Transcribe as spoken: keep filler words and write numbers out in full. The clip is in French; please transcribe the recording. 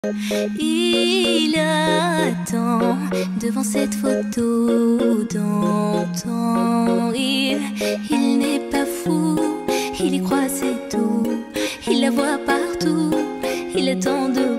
Il attend devant cette photo d'antan. Il, il n'est pas fou, il y croit c'est tout. Il la voit partout, il attend de